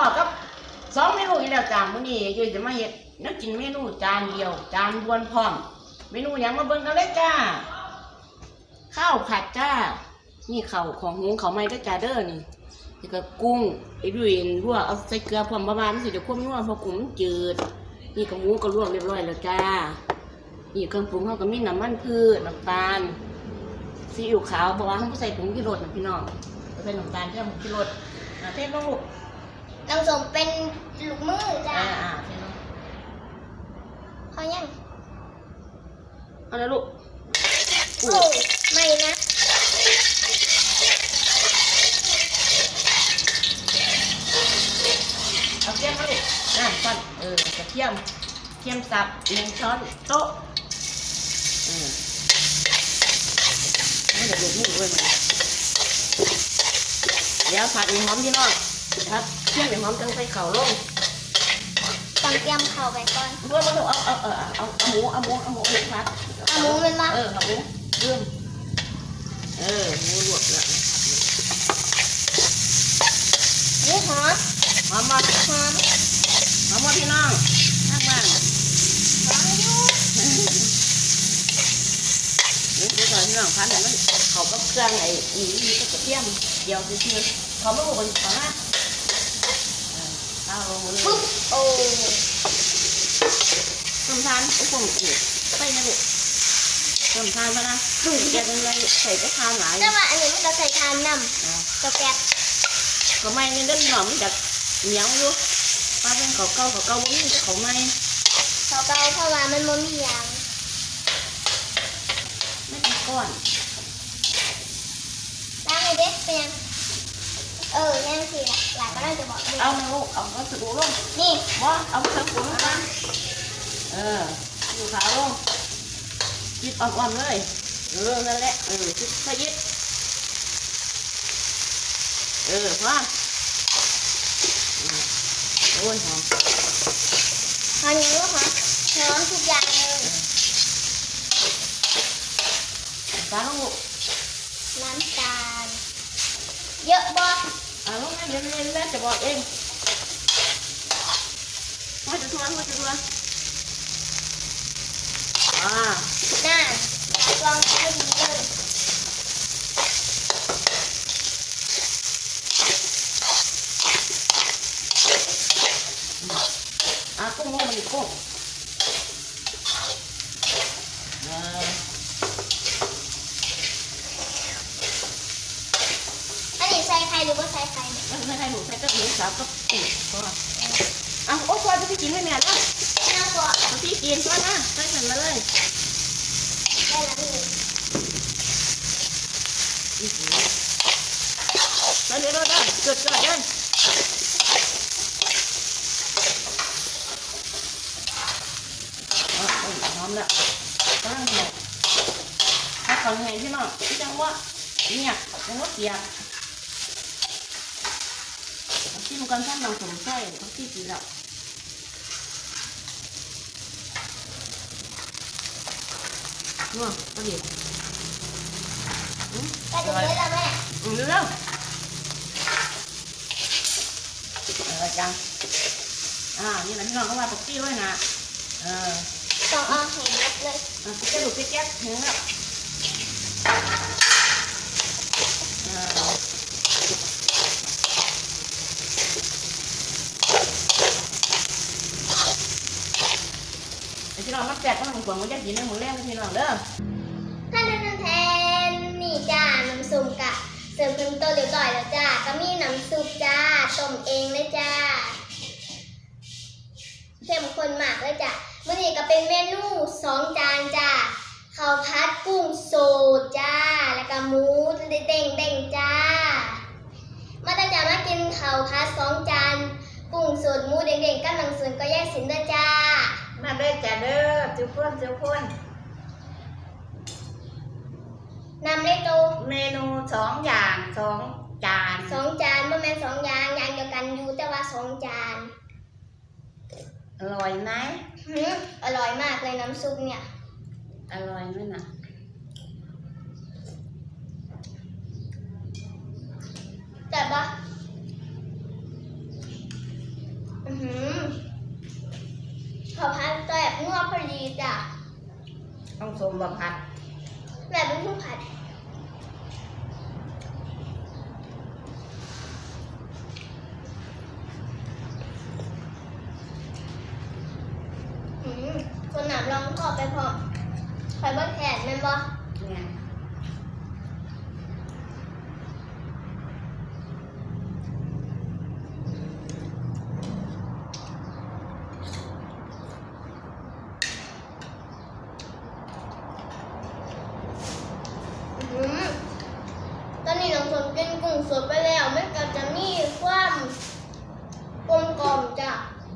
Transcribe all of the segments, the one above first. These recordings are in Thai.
กับ2 เมนูอีกแล้วจ้ามื้อนี้ยุ้ยจะมาเฮ็ดนักกินเมนูจานเดียวจานด่วนพร้อมเมนูหยังมาเบิ่งกันเลยจ้าข้าวผัดจ้านี่ข้าวของหุงข้าวไหม้ด้วยจ้าเด้อนี่ก็กุ้งไอ้ดุยลวกเอาใส่เกลือพร้อมประมาณสิเดี๋ยวความนัวเพราะกุ้งมันจืดนี่ก็หมูก็ลวกเรียบร้อยแล้วจ้านี่เครื่องปรุงเขาก็มีน้ำมันพืชน้ำตาลซีอิ๊วขาวเพราะว่าเขาใส่ผงชูรสนะพี่น้องใส่น้ำตาลใส่ผงชูรสเทลงลูกน้ำส้มเป็นลูกมือจ้าเทลงเขายังเอาละลูกโอ้ไม่นะเอาเทียมมาลูกปั้นกระเทียมสับ1 ช้อนโต๊ะไม่เดี๋ยวลูกนี่ด้วยมันเดี๋ยวผัดหอมพี่น้องผัดเทียมหอมจังใส่ข้าวลงต้องเตรียมข้าวไปก่อนเพื่อมาลูกเอาหมูผัดหมูเป็นว่าเอาหมูเริ่มหมูลวกแล้วหมูหอมมาพี่น้องข้างบ้านนี่ก่อนพี่น้องพันแต่มันเขาก็เครื่องไอ้นี่ก็กระเทียมเดียวคือเขาไม่รู้บนฟ้าเอาเลยโอ้ต้มทานโอ้โหไปนะลูกต้มทานมานะแกงอะไรใส่ก็ทานหลายแต่ว่าอันนี้มันจะใส่ทานน้ำกับแกะก็ไม่เนี่ยเดินหอมจากเหนียวอยู่ป้าเป็นเขาเก่าวันนี้จะเขาไม่เขาเก่าเพราะว่ามันไม่มียางไม่เป็นก้อนล้างเลยเด็กเป็นยังสิหลายก็ได้จะบอกเอาลูกเอาก็สุกลงนี่ว่าเอาเครื่องปรุงกันอยู่ขาวลงยิบอ่อนๆเลยนั่นแหละยิบขยิบพ่อโอ้ยหอมยังลูกหอมทุกอย่างเลยตาลูกน้ำตาลเยอะบ่ลูกเล่นแม่จะบอกเองว่าจะทวนน่าลองให้ดีเลยกุ้งมันกุ้งอันนี้ใส่ไข่หรือว่าใส่ไข่ไม่ใส่หมูใส่กระดูกสับก็กุ้งก็โอ้ยจะพี่กินให้แม่นะน่าก่อนพี่กินก็นะใส่ฉันมาเลยได้แล้วนี่เดี๋ยวเกิดเลยหอมแล้วตั้งเลยถ้าคนไงพี่น้องพี่จังว่าเนี่ยจังว่าเกียร์ที่มันกันท่านลองสมใส่เขาที่กินแล้วนัวก็ดีก็จะได้แล้วแม่เร็วจังนี่แหละพี่น้องเขาว่าปกติไว้นะต้องเอาให้เล็กเลยจะดูแก๊สถึงแล้วพี่น้องมักแจกก็ต้องหวงว่าจะกินในหมูแรงพี่น้องเด้อท่านแทนนี่จ้าน้ำซุปกะเสิร์ฟเป็นตัวเรียบร้อยแล้วจ้าก็มีน้ำซุปจ้าต้มเองเลยจ้าเข้มข้นมากเลยจ้ามื้อนี้ก็เป็นเมนู2 จานจ้าข้าวผัดกุ้งสดจ้าแล้วก็หมูเด้งจ้ามาแต่จ้ามากินข้าวผัด2 จานกุ้งสดหมูเด้งกับน้ำส้มก็แยกสินเด้อจ้ามาเด้อจ้าเด้อจุ๊บพ่นนำได้โตเมนู2 อย่าง2 จาน 2 จานบ่แม่น2 อย่างเดียวกันอยู่แต่ว่า2 จานอร่อยไหมอร่อยมากเลยน้ำซุปเนี่ยอร่อยไหมนะแต่ปะข้าวผัดแซ่บนัวพอดีจ้ะต้องสมบัติผัดแบบเป็นผู้ผัดคนหนามลองทอดไปพอไข่บดแทนแม่นบ่เนี่ยตอนนี้น้องสนกินกุ้งสดไปแล้วมันก็จะมีความกลมกล่อมจ้ะ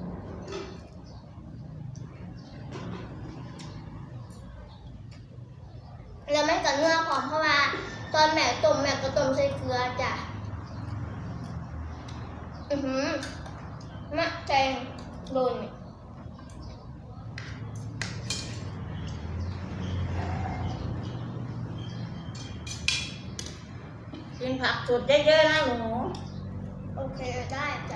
แล้วมันก็เนื้อหอมเพราะว่าตอนแม่ต้มแม่ก็ต้มใส่เกลือจ้ะมะแตงโดนกินผักสดเยอะๆนะหนูโอเคได้จ้ะ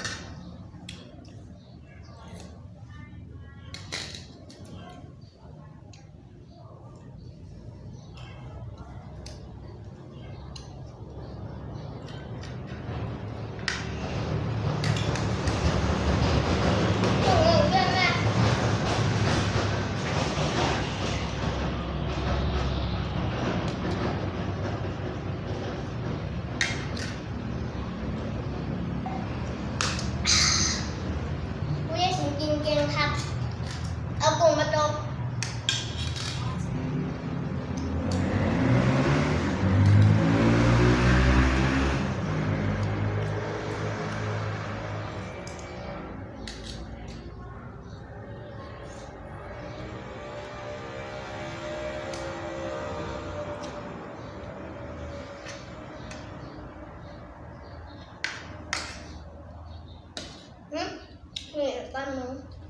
เก่งครับเอากุ้งมาต้มนี่ปั้นหมู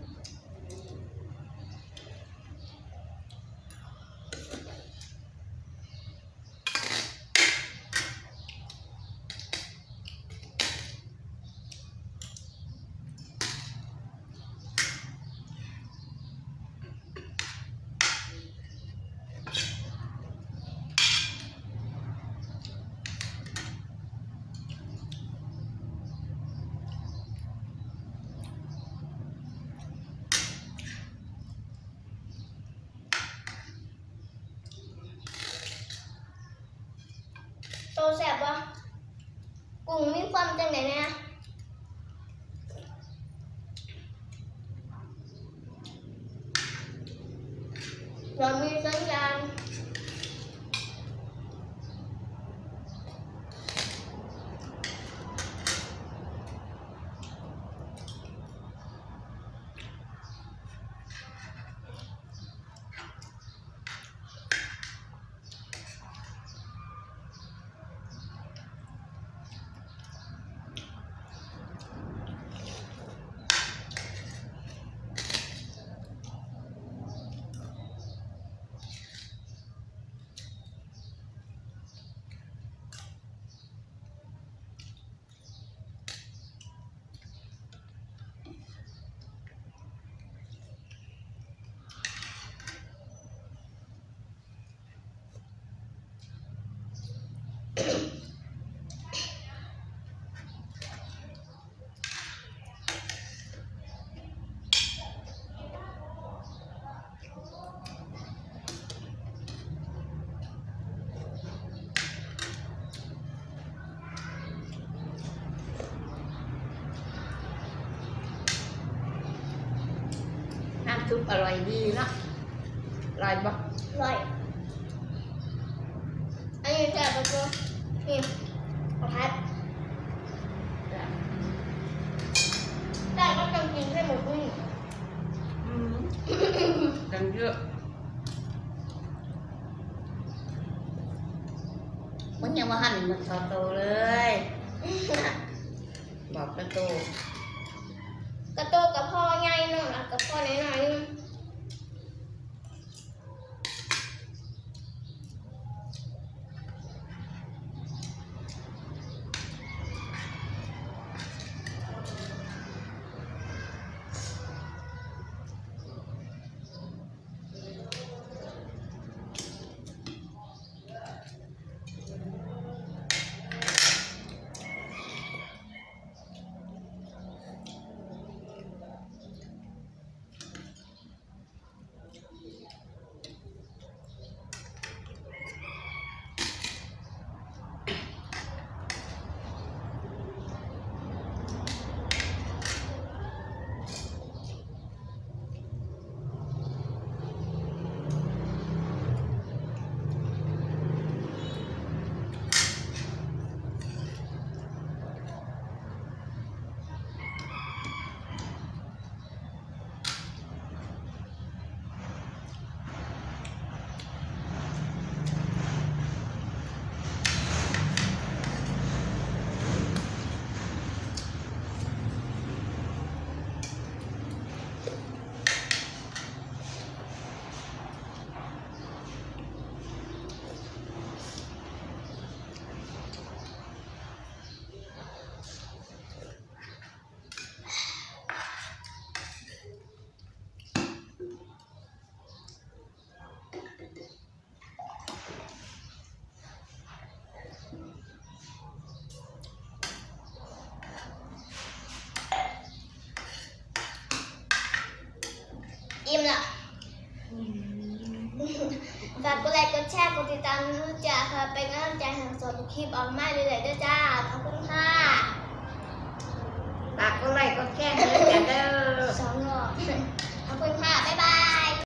โตแซ่บวะกุ้งมีความจังไหนเนี่ยเรามีสัญญาณน้ำซุปอร่อยดีนะอร่อยปะอร่อยอันนี้แซ่บปะจ๊ะนี่ข้าวผัดได้ก็ต้องกินให้หมดนี่กันเยอะมันยังมาหั่นมันทอดโตเลยบอกกระโตกับพ่อใหญ่หน่อยกับพ่อน้อยๆฝากกดไลค์กดแชร์กดติดตามด้วยจ้าเพื่อเป็นกำลังใจให้สดคลิปออกมาเรื่อยๆด้วยจ้าขอบคุณค่ะฝากกดไลค์กดแชร์เด้อจ้าเด้อ 2 รอบขอบคุณค่ะบ๊ายบาย